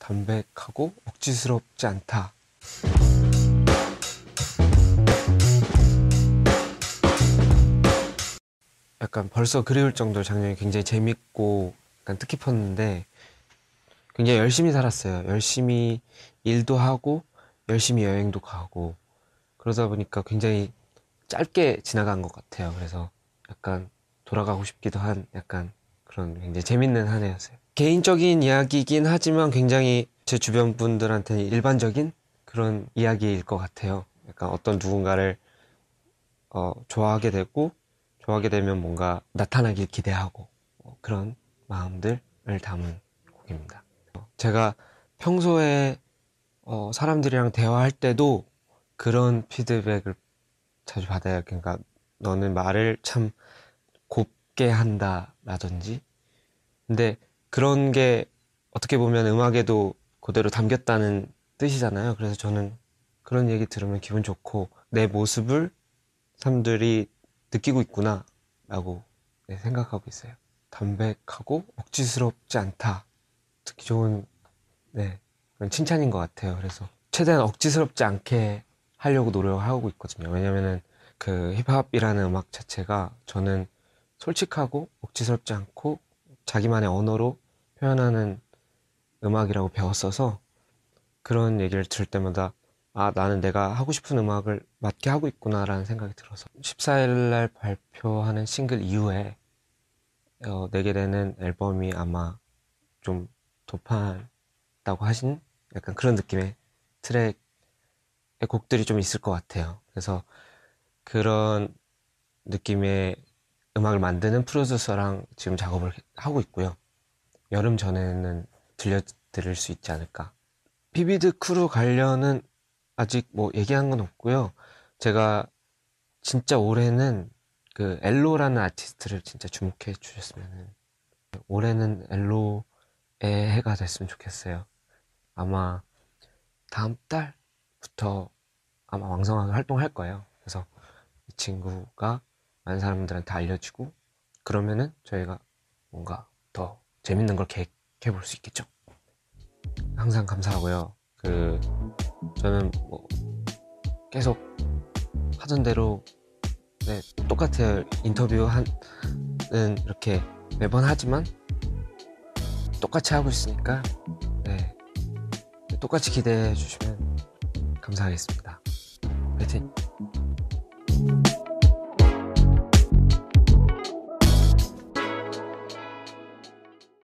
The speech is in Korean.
담백하고 억지스럽지 않다. 약간 벌써 그리울 정도로 작년에 굉장히 재밌고 약간 뜻깊었는데 굉장히 열심히 살았어요. 열심히 일도 하고 열심히 여행도 가고 그러다 보니까 굉장히 짧게 지나간 것 같아요. 그래서 약간 돌아가고 싶기도 한 약간 그런 굉장히 재밌는 한 해였어요. 개인적인 이야기이긴 하지만 굉장히 제 주변 분들한테는 일반적인 그런 이야기일 것 같아요. 약간 어떤 누군가를 좋아하게 되고 좋아하게 되면 뭔가 나타나길 기대하고 그런 마음들을 담은 곡입니다. 제가 평소에 사람들이랑 대화할 때도 그런 피드백을 자주 받아요. 그러니까 너는 말을 참 곱게 한다 라든지. 근데 그런 게 어떻게 보면 음악에도 그대로 담겼다는 뜻이잖아요. 그래서 저는 그런 얘기 들으면 기분 좋고 내 모습을 사람들이 느끼고 있구나 라고 생각하고 있어요. 담백하고 억지스럽지 않다. 듣기 좋은 그런 칭찬인 것 같아요. 그래서 최대한 억지스럽지 않게 하려고 노력을 하고 있거든요. 왜냐면은 그 힙합이라는 음악 자체가 저는 솔직하고 억지스럽지 않고 자기만의 언어로 표현하는 음악이라고 배웠어서 그런 얘기를 들을 때마다 아, 나는 내가 하고 싶은 음악을 맞게 하고 있구나라는 생각이 들어서 14일날 발표하는 싱글 이후에 내게 되는 앨범이 아마 좀 도판다고 하신 약간 그런 느낌의 트랙의 곡들이 좀 있을 것 같아요. 그래서 그런 느낌의 음악을 만드는 프로듀서랑 지금 작업을 하고 있고요. 여름 전에는 들려드릴 수 있지 않을까. 비비드 크루 관련은 아직 뭐 얘기한 건 없고요. 제가 진짜 올해는 그 엘로라는 아티스트를 진짜 주목해 주셨으면 올해는 엘로의 해가 됐으면 좋겠어요. 아마 다음 달부터 아마 왕성하게 활동할 거예요. 그래서 이 친구가 많은 사람들한테 알려지고 그러면은 저희가 뭔가 더 재밌는 걸 계획해 볼 수 있겠죠. 항상 감사하고요. 저는 뭐 계속 하던 대로 똑같아요. 인터뷰는 이렇게 매번 하지만 똑같이 하고 있으니까 똑같이 기대해 주시면 감사하겠습니다. 화이팅!